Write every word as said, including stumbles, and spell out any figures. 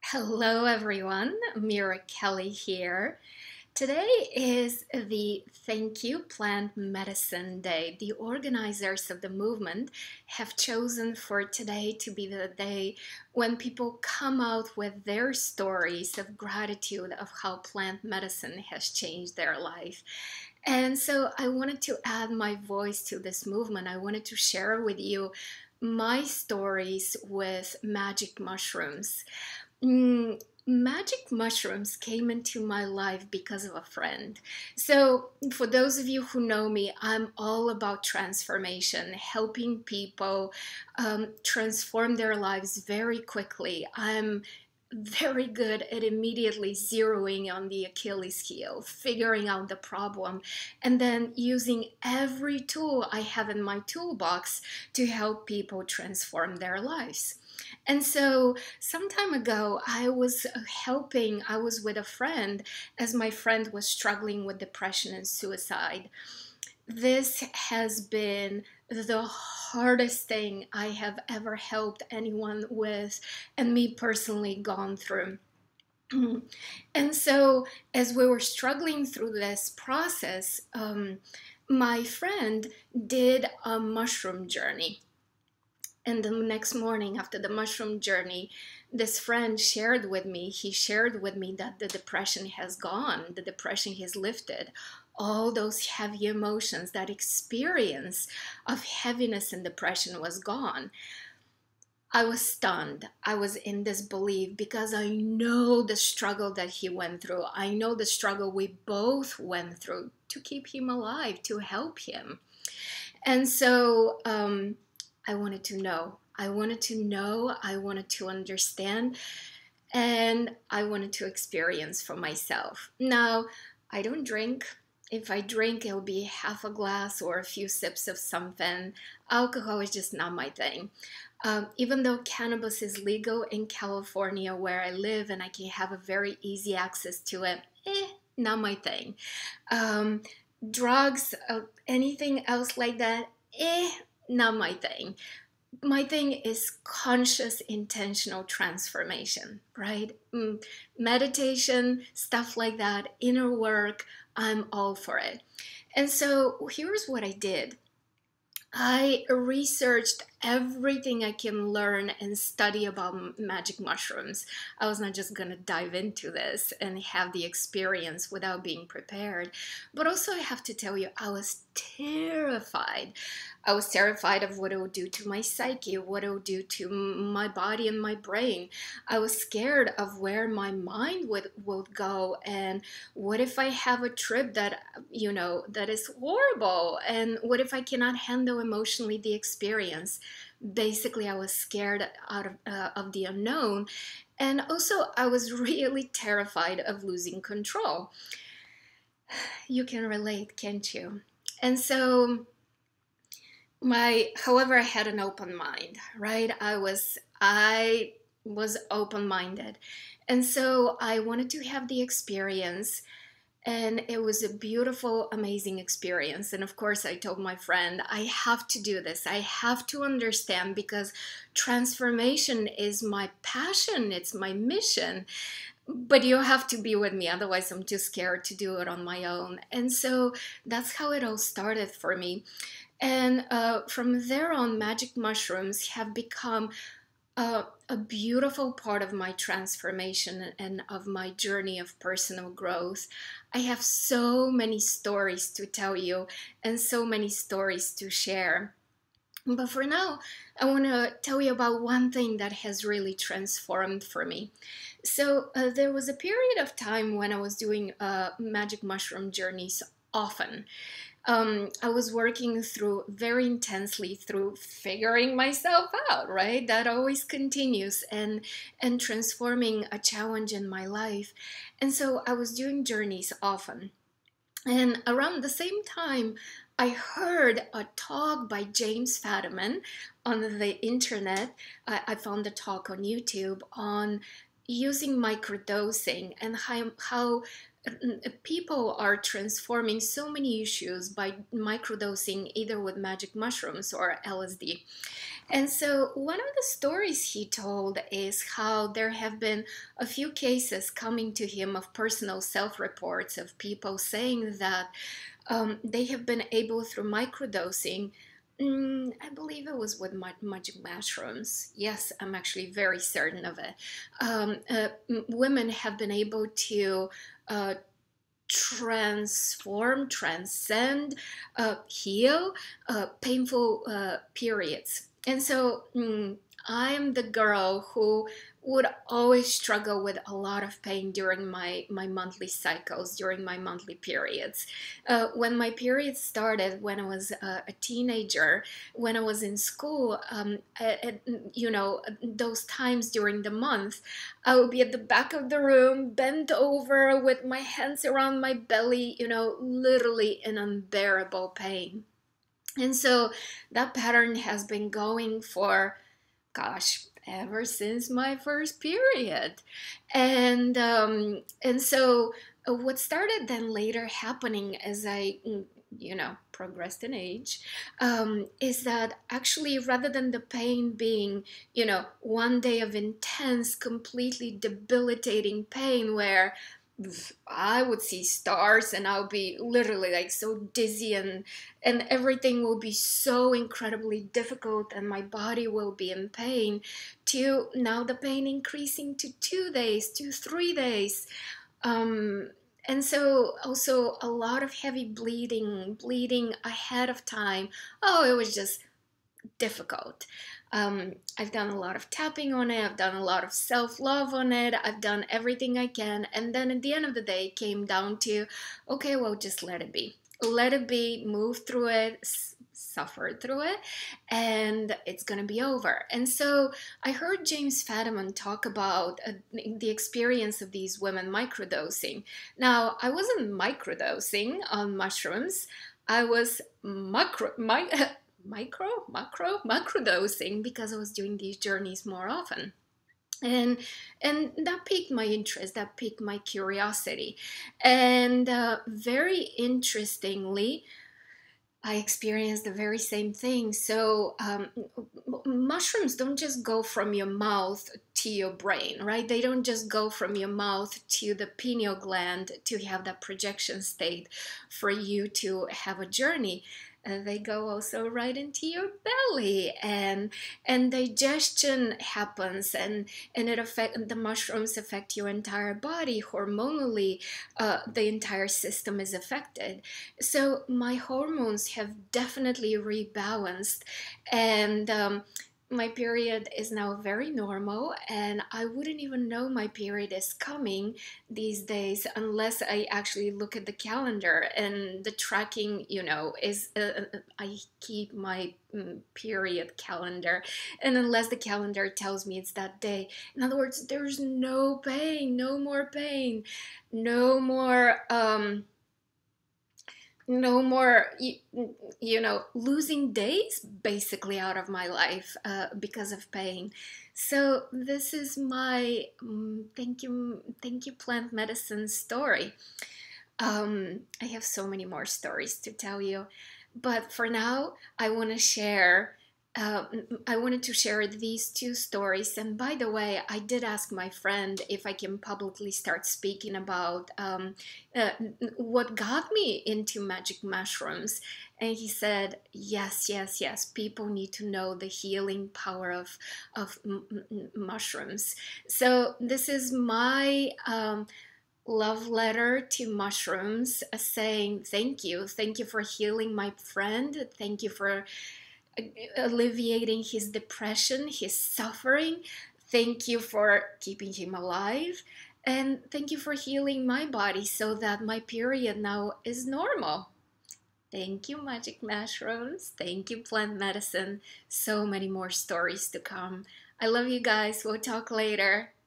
Hello, everyone. Mira Kelly here. Today is the Thank You Plant Medicine Day. The organizers of the movement have chosen for today to be the day when people come out with their stories of gratitude of how plant medicine has changed their life. And so I wanted to add my voice to this movement. I wanted to share with you my stories with magic mushrooms. Mm, Magic mushrooms came into my life because of a friend. So, for those of you who know me, I'm all about transformation, helping people um, transform their lives very quickly. I'm very good at immediately zeroing on the Achilles heel, figuring out the problem, and then using every tool I have in my toolbox to help people transform their lives. And so, some time ago, I was helping, I was with a friend as my friend was struggling with depression and suicide. This has been the hardest thing I have ever helped anyone with, and me personally gone through. And so, as we were struggling through this process, um, my friend did a mushroom journey. And the next morning, after the mushroom journey, this friend shared with me, he shared with me that the depression has gone, the depression has lifted. All those heavy emotions, that experience of heaviness and depression was gone. I was stunned. I was in disbelief because I know the struggle that he went through. I know the struggle we both went through to keep him alive, to help him. And so um, I wanted to know. I wanted to know. I wanted to understand. And I wanted to experience for myself. Now, I don't drink. If I drink, it'll be half a glass or a few sips of something. Alcohol is just not my thing. Um, even though cannabis is legal in California where I live and I can have a very easy access to it, eh, not my thing. Um, drugs, uh, anything else like that, eh, not my thing. My thing is conscious, intentional transformation, right? Mm, meditation, stuff like that, inner work, I'm all for it. And so here's what I did. I researched everything I can learn and study about magic mushrooms. I was not just going to dive into this and have the experience without being prepared. But also, I have to tell you, I was terrified. I was terrified of what it would do to my psyche, what it would do to my body and my brain. I was scared of where my mind would, would go, and what if I have a trip that, you know, that is horrible, and what if I cannot handle emotionally the experience. Basically, I was scared out of, uh, of the unknown, and also I was really terrified of losing control. You can relate, can't you? And so my however, I had an open mind, right? I was I was open-minded, and so I wanted to have the experience, and it was a beautiful, amazing experience. And of course, I told my friend, I have to do this. I have to understand, because transformation is my passion, it's my mission. But you have to be with me, otherwise, I'm too scared to do it on my own. And so that's how it all started for me. And uh, from there on, magic mushrooms have become uh, a beautiful part of my transformation and of my journey of personal growth. I have so many stories to tell you and so many stories to share. But for now, I want to tell you about one thing that has really transformed for me. So, uh, there was a period of time when I was doing uh, magic mushroom journeys often. Um, I was working through very intensely through figuring myself out, right? That always continues, and and transforming a challenge in my life. And so I was doing journeys often. And around the same time, I heard a talk by James Fadiman on the internet. I, I found a talk on YouTube on using microdosing and how, how people are transforming so many issues by microdosing either with magic mushrooms or L S D. And so one of the stories he told is how there have been a few cases coming to him of personal self-reports of people saying that um, they have been able through microdosing. Mm, I believe it was with magic mushrooms. Yes, I'm actually very certain of it. Um, uh, women have been able to uh, transform, transcend, uh, heal uh, painful uh, periods. And so mm, I'm the girl who would always struggle with a lot of pain during my, my monthly cycles, during my monthly periods. Uh, when my periods started, when I was a, a teenager, when I was in school, um, at, at, you know, those times during the month, I would be at the back of the room, bent over with my hands around my belly, you know, literally in unbearable pain. And so that pattern has been going for, gosh, ever since my first period. And um, and so uh, what started then later happening as I, mm, you know, progressed in age, um, is that actually rather than the pain being, you know, one day of intense, completely debilitating pain where I would see stars and I'll be literally like so dizzy and and everything will be so incredibly difficult and my body will be in pain, to now the pain increasing to two days, to three days. Um, and so also a lot of heavy bleeding, bleeding ahead of time. Oh, it was just difficult. Um, I've done a lot of tapping on it. I've done a lot of self-love on it. I've done everything I can. And then at the end of the day, it came down to, okay, well, just let it be. Let it be, move through it, suffer through it, and it's going to be over. And so I heard James Fadiman talk about uh, the experience of these women microdosing. Now, I wasn't microdosing on mushrooms. I was macro, my, micro, macro, macro dosing because I was doing these journeys more often. And and that piqued my interest, that piqued my curiosity. And uh, very interestingly, I experienced the very same thing. So um, mushrooms don't just go from your mouth to your brain, right? They don't just go from your mouth to the pineal gland to have that projection state for you to have a journey. Uh, they go also right into your belly, and and digestion happens, and and it affect the mushrooms affect your entire body hormonally. Uh, the entire system is affected. So my hormones have definitely rebalanced, and um, my period is now very normal, and I wouldn't even know my period is coming these days unless I actually look at the calendar, and the tracking, you know, is uh, I keep my mm, period calendar, and unless the calendar tells me it's that day. In other words, there's no pain, no more pain, no more um no more, you, you know, losing days basically out of my life uh, because of pain. So this is my um, thank you, thank you plant medicine story. Um, I have so many more stories to tell you, but for now, I want to share. Uh, I wanted to share these two stories. And by the way, I did ask my friend if I can publicly start speaking about um, uh, what got me into magic mushrooms. And he said, yes, yes, yes, people need to know the healing power of, of mushrooms. So this is my um, love letter to mushrooms, uh, saying thank you. Thank you for healing my friend. Thank you for alleviating his depression, his suffering. Thank you for keeping him alive. And thank you for healing my body so that my period now is normal. Thank you, magic mushrooms. Thank you, plant medicine. So many more stories to come. I love you guys. We'll talk later.